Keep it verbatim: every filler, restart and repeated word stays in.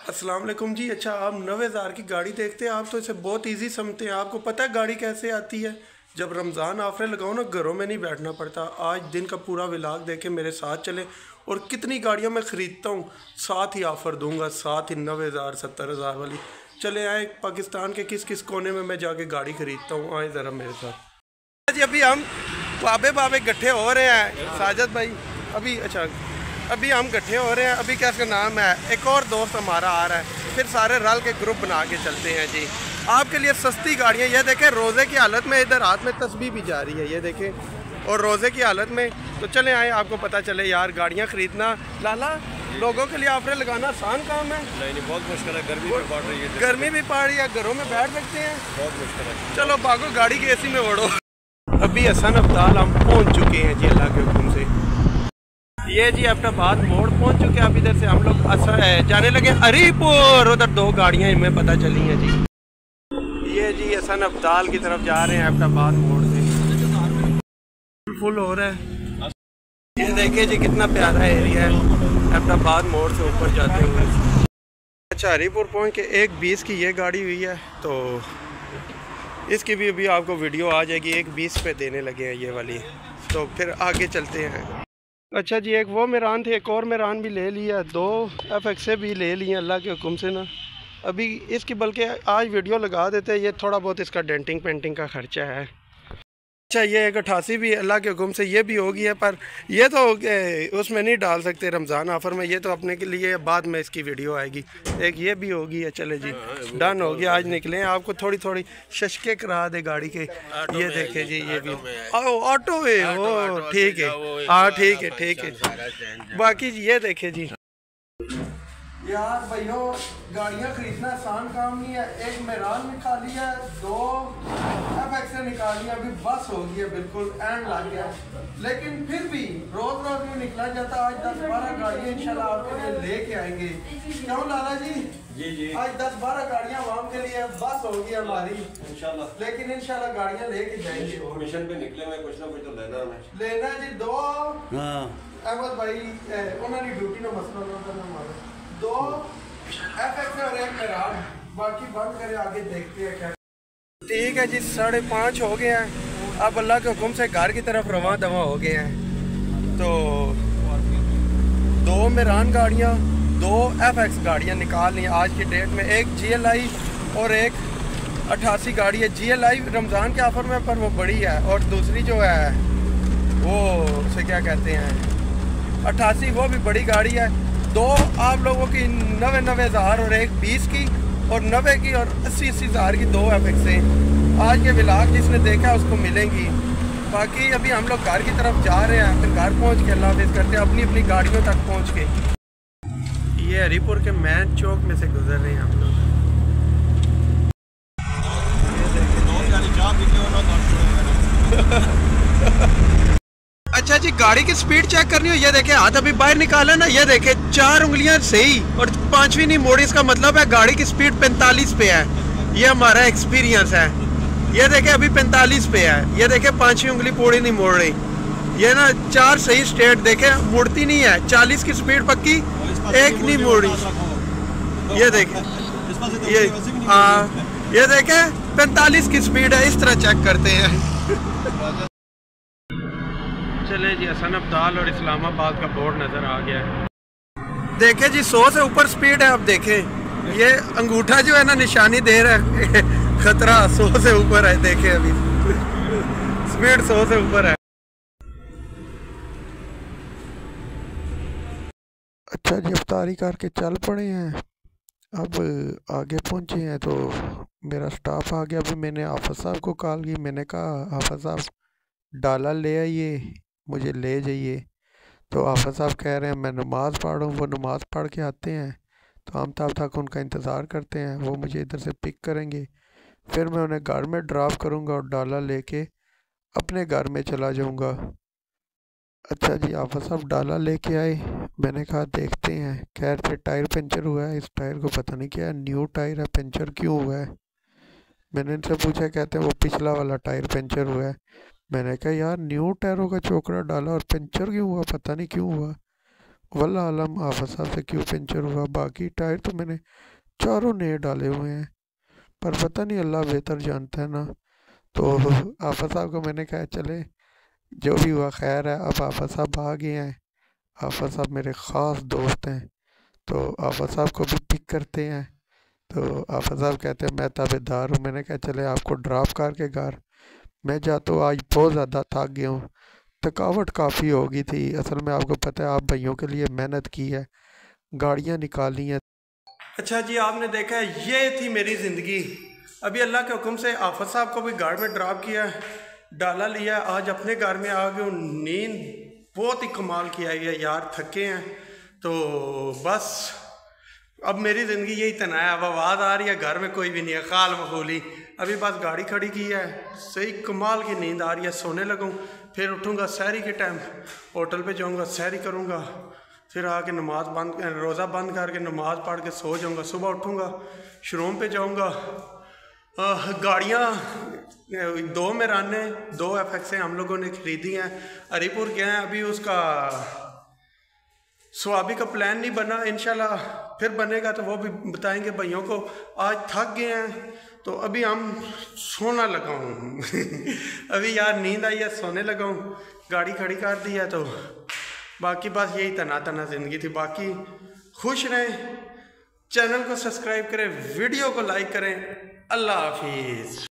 अस्सलाम वालेकुम जी। अच्छा, आप नवे हज़ार की गाड़ी देखते हैं, आप तो इसे बहुत इजी समझते हैं। आपको पता है गाड़ी कैसे आती है? जब रमज़ान ऑफर लगाओ ना, घरों में नहीं बैठना पड़ता। आज दिन का पूरा व्लॉग देखें, मेरे साथ चले और कितनी गाड़ियां मैं ख़रीदता हूँ, साथ ही ऑफ़र दूंगा, साथ ही नवे हज़ार सत्तर हज़ार वाली। चले आए पाकिस्तान के किस किस कोने में मैं जाके गाड़ी ख़रीदता हूँ, आए ज़रा मेरे साथ जी। अभी हम बाबे बाबे इकट्ठे हो रहे हैं, साजिद भाई अभी। अच्छा, अभी हम इकट्ठे हो रहे हैं। अभी क्या इसका नाम है, एक और दोस्त हमारा आ रहा है, फिर सारे रल के ग्रुप बना के चलते हैं जी आपके लिए सस्ती गाड़ियाँ। ये देखें रोज़े की हालत में, इधर हाथ में तस्बीह भी जा रही है, ये देखें, और रोज़े की हालत में। तो चले आए, आपको पता चले यार गाड़ियाँ ख़रीदना लाला लोगों के लिए ऑफर लगाना आसान काम है? नहीं नहीं, बहुत मुश्किल है। गर्मी भी पड़ रही है, गर्मी भी पड़ रही है, घरों में बैठ सकते हैं, बहुत मुश्किल है। चलो भागो गाड़ी के एसी में ओढ़ो। अभी हसन अब्दाल हम पहुंच चुके हैं जी, अल्लाह के हुक्म से। ये जी अब्टाबाद मोड़ पहुंच चुके हैं। अब इधर से हम लोग असर है जाने लगे हरीपुर, उधर दो गाड़ियां इनमें पता चली हैं जी। ये जी हसन अब्दाल की तरफ जा रहे हैं अब्टाबाद मोड़ से, फुल हो रहा है। ये देखिए जी कितना प्यारा एरिया है अब्टाबाद मोड़ से ऊपर जाते हुए। अच्छा, हरीपुर पहुँच के एक बीस की ये गाड़ी हुई है, तो इसकी भी अभी आपको वीडियो आ जाएगी। एक बीस पे देने लगे हैं ये वाली, तो फिर आगे चलते हैं। अच्छा जी, एक वो मेरान थे, एक और मेरान भी ले लिया, दो एफ एक्स भी ले लिए अल्लाह के हुक्म से ना। अभी इसकी बल्कि आज वीडियो लगा देते हैं, ये थोड़ा बहुत इसका डेंटिंग पेंटिंग का खर्चा है। अच्छा, ये एक अठासी भी अल्लाह के हुक्म से ये भी होगी है, पर ये तो उसमें नहीं डाल सकते रमज़ान ऑफ़र में, ये तो अपने के लिए बाद में इसकी वीडियो आएगी। एक ये भी होगी है। चले जी, डन हो गया, आज निकले। आपको थोड़ी थोड़ी शशके करा दे गाड़ी के। ये देखे जी, ये भी ऑटो है, वो ठीक है, हाँ ठीक है ठीक है। बाकी ये देखे जी यार भाइयों, गाड़ियाँ खरीदना आसान काम नहीं है। एक मेरान निकाली है, दो एफ एक्स निकाली है, अभी बस हो गई है, बिल्कुल एंड लग गया। लेकिन फिर भी रोज रोज नहीं निकला जाता। आज दस बारह गाड़ियाँ इंशाल्लाह आपके लिए लेके आएंगे, क्यों लाला जी? जी जी, आज दस बारह गाड़ियाँ आवाम के लिए बस होगी हमारी इंशाल्लाह। लेकिन इंशाल्लाह गाड़ियाँ लेके जाएंगे। मिशन पे निकले हुए, कुछ ना कुछ तो लेना है, लेना जी। दो हाँ अहमद भाई उन्होंने ड्यूटी ना मसला ना करना हमारा, दो एफ एक्स और एक मेरान। बाकी बंद करें, आगे देखते हैं क्या। ठीक है जी, साढ़े पाँच हो गए हैं। अब अल्लाह के हुक्म से घर की तरफ रवा दवा हो गए हैं। तो दो मेरान गाड़ियाँ, दो एफ एक्स गाड़ियाँ निकाल ली आज की डेट में। एक जी एल आई और एक अट्ठासी गाड़ी है। जी एल आई रमज़ान के ऑफर में, पर वो बड़ी है, और दूसरी जो है वो उसे क्या कहते हैं, अट्ठासी, वो भी बड़ी गाड़ी है। दो आप लोगों की नवे नवे हज़ार और एक बीस की, और नवे की और अस्सी अस्सी हज़ार की दो एफ एक्स हैं। आज के व्लॉग जिसने देखा उसको मिलेंगी। बाकी अभी हम लोग घर की तरफ जा रहे हैं, फिर घर पहुंच के अल्लाह हाफ़िज़ करते हैं अपनी अपनी गाड़ियों तक पहुंच के। ये हरीपुर के मैन चौक में से गुजर रहे हैं हम लोग। अच्छा जी, गाड़ी की स्पीड चेक करनी हो, ये देखे हाथ अभी बाहर निकाला ना, ये देखे चार उंगलियां सही और पांचवी नहीं मोड़ी। इसका मतलब है गाड़ी की स्पीड पैंतालीस पे है। ये हमारा एक्सपीरियंस है। ये देखे अभी पैंतालीस पे है, ये देखे पांचवी उंगली पूरी नहीं मोड़ रही। ये ना चार सही स्ट्रेट देखे, मुड़ती नहीं है। चालीस की स्पीड पक्की, एक नहीं मोड़ी। ये देखे, ये हाँ, ये देखे पैंतालीस की स्पीड है। इस तरह चेक करते हैं। चले जी, हसन अब्दाल और इस्लामाबाद का बोर्ड नज़र आ गया है। देखे जी, सौ से ऊपर स्पीड है। अब देखे ये अंगूठा जो है ना निशानी दे रहा है खतरा, सौ से ऊपर है। देखे अभी स्पीड सौ से ऊपर है। अच्छा जी, अफ्तारी करके चल पड़े हैं, अब आगे पहुंचे हैं। तो मेरा स्टाफ आ गया। अभी मैंने हाफिज साहब को कॉल की, मैंने कहा हाफिज साहब डाला ले आइए, मुझे ले जाइए। तो हाफिज साहब कह रहे हैं मैं नमाज़ पढ़ूँ। वो नमाज़ पढ़ के आते हैं, तो हम तब तक उनका इंतज़ार करते हैं। वो मुझे इधर से पिक करेंगे, फिर मैं उन्हें घर में ड्रॉप करूँगा और डाला लेके अपने घर में चला जाऊँगा। अच्छा जी, हाफिज साहब डाला लेके आए। मैंने कहा देखते हैं। कह रहे थे टायर पंचर हुआ है। इस टायर को पता नहीं क्या, न्यू टायर है, पंचर क्यों हुआ है? मैंने इनसे पूछा, कहते हैं वो पिछला वाला टायर पंचर हुआ है। मैंने कहा यार न्यू टायरों का चोकरा डाला और पंचर क्यों हुआ, पता नहीं क्यों हुआ। वल्लाह आलम आफत साहब से क्यों पंचर हुआ। बाकी टायर तो मैंने चारों नए डाले हुए हैं, पर पता नहीं, अल्लाह बेहतर जानता है ना। तो आफत साहब को मैंने कहा चले जो भी हुआ खैर है। अब आफत साहब आ गए हैं। आफत साहब मेरे ख़ास दोस्त हैं, तो आफत साहब को भी पिक करते हैं। तो आफत साहब कहते हैं मैं ताबेदार हूँ। मैंने कहा चले आपको ड्रॉप करके घर मैं जाता हूँ। आज बहुत ज़्यादा थक गया हूँ, थकावट काफ़ी हो गई थी। असल में आपको पता है, आप भाइयों के लिए मेहनत की है, गाड़ियाँ निकाली हैं। अच्छा जी, आपने देखा है ये थी मेरी ज़िंदगी। अभी अल्लाह के हुक्म से आफत साहब को भी घर में ड्रॉप किया, डाला लिया, आज अपने घर में आ गए। नींद बहुत ही कमाल की आई है यार, थके हैं। तो बस अब मेरी ज़िंदगी यही तना है। अब आवाज़ आ रही है, घर में कोई भी नहीं है, खाल मखूली। अभी बस गाड़ी खड़ी की है, सही कमाल की नींद आ रही है, सोने लगूँ। फिर उठूँगा सहरी के टाइम, होटल पे जाऊँगा, सहरी करूँगा, फिर आके नमाज बंद रोज़ा बंद करके नमाज़ पढ़ के सो जाऊँगा। सुबह उठूँगा, शोरूम पे जाऊँगा। गाड़ियाँ दो मेराने, दो एफ एक्स हम लोगों ने ख़रीदी हैं। हरीपुर गए हैं, अभी उसका स्वाबी का प्लान नहीं बना, इंशाल्लाह फिर बनेगा तो वो भी बताएंगे भाइयों को। आज थक गए हैं तो अभी हम सोना लगा हूँ अभी यार नींद आई है, सोने लगा हूँ। गाड़ी खड़ी कर दी है, तो बाकी बस यही तना तना ज़िंदगी थी। बाकी खुश रहें, चैनल को सब्सक्राइब करें, वीडियो को लाइक करें। अल्लाह हाफिज़।